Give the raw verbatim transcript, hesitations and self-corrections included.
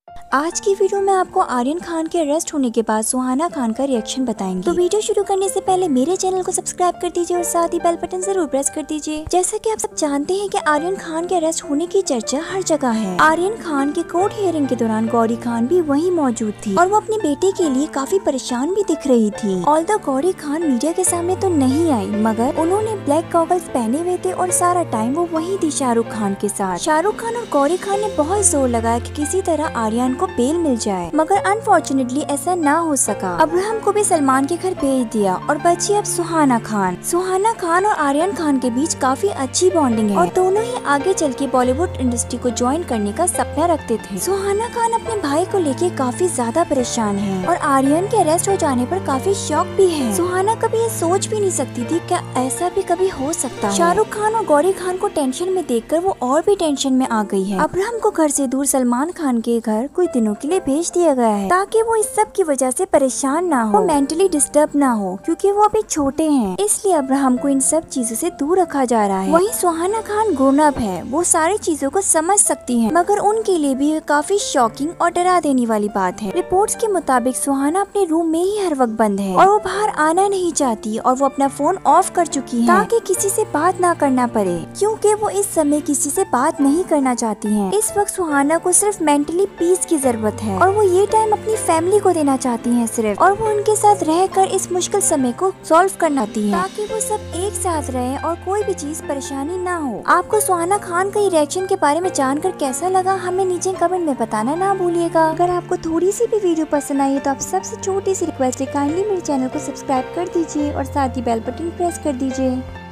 आज की वीडियो में आपको आर्यन खान के अरेस्ट होने के बाद सुहाना खान का रिएक्शन बताएंगे। तो वीडियो शुरू करने से पहले मेरे चैनल को सब्सक्राइब कर दीजिए और साथ ही बेल बटन जरूर प्रेस कर दीजिए। जैसा कि आप सब जानते हैं कि आर्यन खान के अरेस्ट होने की चर्चा हर जगह है। आर्यन खान के कोर्ट हियरिंग के दौरान गौरी खान भी वहीं मौजूद थी और वो अपने बेटे के लिए काफी परेशान भी दिख रही थी। ऑल्दो गौरी खान मीडिया के सामने तो नहीं आई, मगर उन्होंने ब्लैक गॉगल्स पहने हुए थे और सारा टाइम वो वहीं थी शाहरुख खान के साथ। शाहरुख खान और गौरी खान ने बहुत जोर लगाया कि किसी तरह आर्यन को बेल मिल जाए, मगर अनफॉर्चुनेटली ऐसा ना हो सका। अब्राहम को भी सलमान के घर भेज दिया और बची अब सुहाना खान। सुहाना खान और आर्यन खान के बीच काफी अच्छी बॉन्डिंग है और दोनों ही आगे चल के बॉलीवुड इंडस्ट्री को ज्वाइन करने का सपना रखते थे। सुहाना खान अपने भाई को लेके काफी ज्यादा परेशान है और आर्यन के अरेस्ट हो जाने पर काफी शॉक भी है। सुहाना कभी ये सोच भी नहीं सकती थी क्या ऐसा भी कभी हो सकता है। शाहरुख खान और गौरी खान को टेंशन में देखकर वो और भी टेंशन में आ गई है। अब्राहम को घर से दूर सलमान खान के घर कुछ दिनों के लिए भेज दिया गया है ताकि वो इस सब की वजह से परेशान ना हो, वो मेंटली डिस्टर्ब ना हो, क्योंकि वो अभी छोटे हैं। इसलिए अब्राहम को इन सब चीजों से दूर रखा जा रहा है। वहीं सुहाना खान ग्रोन अप है, वो सारी चीजों को समझ सकती है, मगर उनके लिए भी काफी शॉकिंग और डरा देने वाली बात है। रिपोर्ट्स के मुताबिक सुहाना अपने रूम में ही हर वक्त बंद है और वो बाहर आना नहीं चाहती और वो अपना फोन ऑफ कर चुकी है ताकि किसी से बात ना करना पड़े, क्योंकि वो इस समय किसी से बात नहीं करना चाहती है। इस वक्त सुहाना को सिर्फ मेंटली पीस की जरूरत है और वो ये टाइम अपनी फैमिली को देना चाहती हैं सिर्फ, और वो उनके साथ रहकर इस मुश्किल समय को सॉल्व करना चाहती हैं ताकि वो सब एक साथ रहे और कोई भी चीज परेशानी ना हो। आपको सुहाना खान का रिएक्शन के बारे में जानकर कैसा लगा, हमें नीचे कमेंट में बताना ना भूलिएगा। अगर आपको थोड़ी सी भी वीडियो पसंद आई है तो आप सबसे छोटी सी रिक्वेस्ट है, काइंडली मेरे चैनल को सब्सक्राइब कर दीजिए और साथ ही बेल बटन प्रेस कर दीजिए।